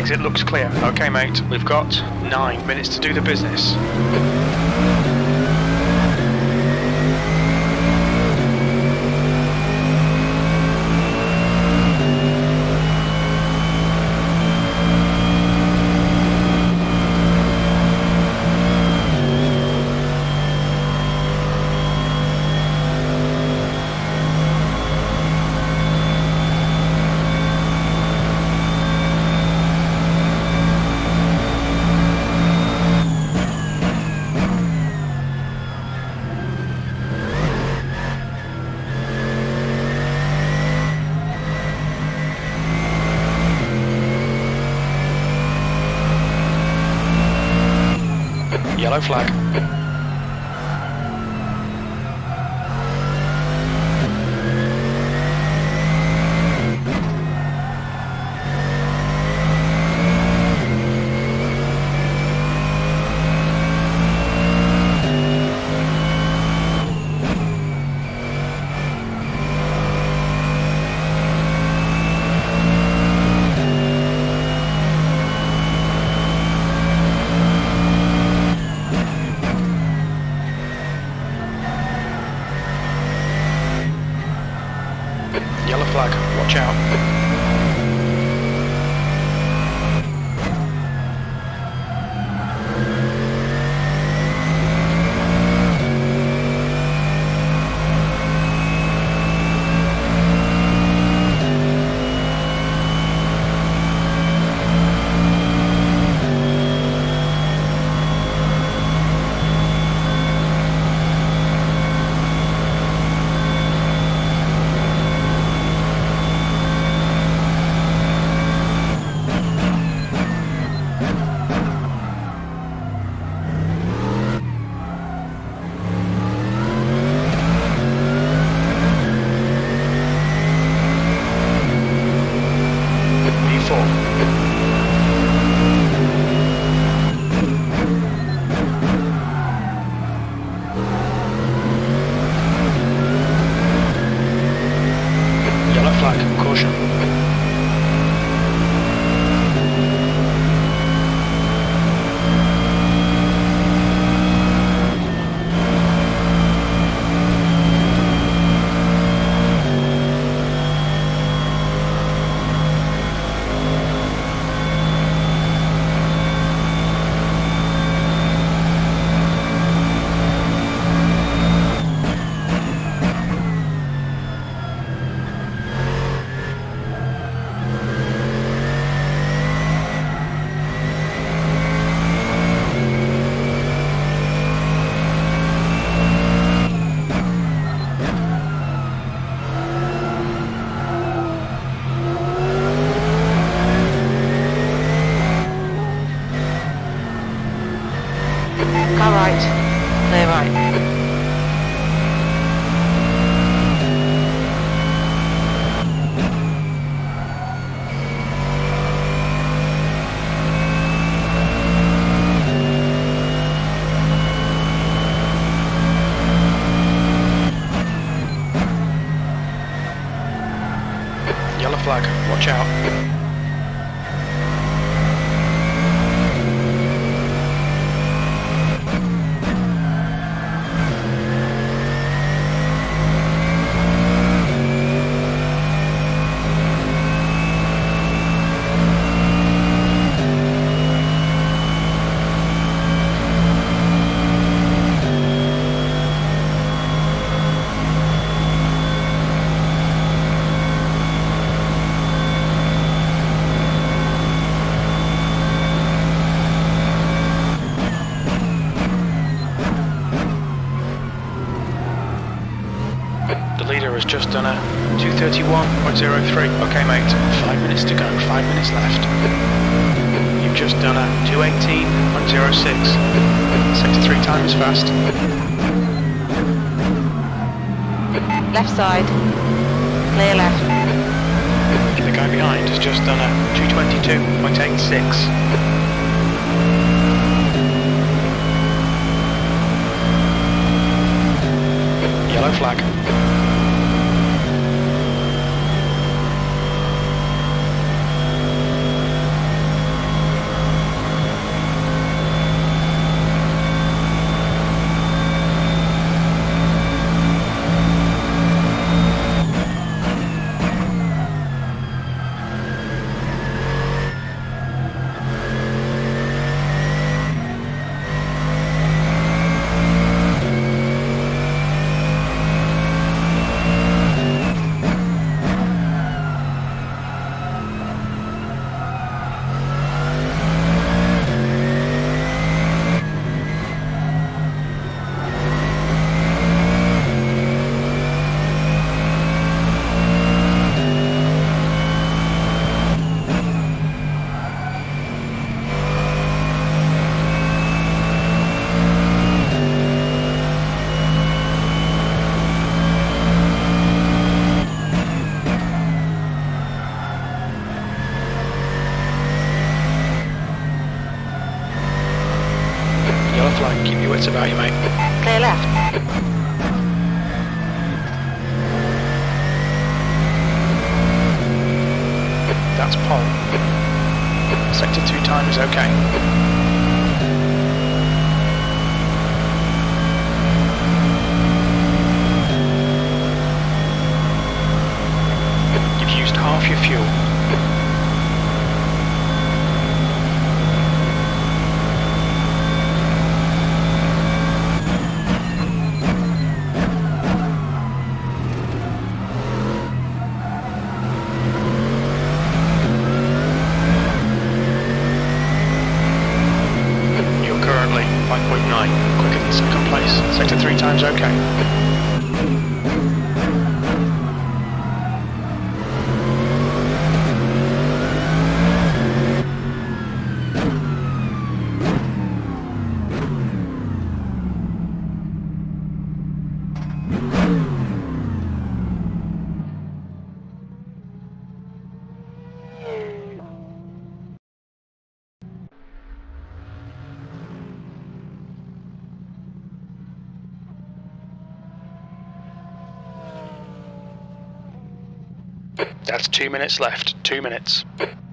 Exit looks clear. Okay, mate, we've got 9 minutes to do the business. Yellow flag. Yellow flag, watch out. Caution. Car right, clear right. Yellow flag, watch out. Leader has just done a 2:31.03. Okay, mate, 5 minutes to go, 5 minutes left. You've just done a 2:18.06. Sector 3 time is fast. Left side, clear left. The guy behind has just done a 2:22.86. Yellow flag. Right, keep your wits about you, mate. Clear left. That's pole. Sector 2 time is okay. You've used half your fuel. You're currently 5.9, quicker than second place. Sector 3 time's okay. That's 2 minutes left. 2 minutes.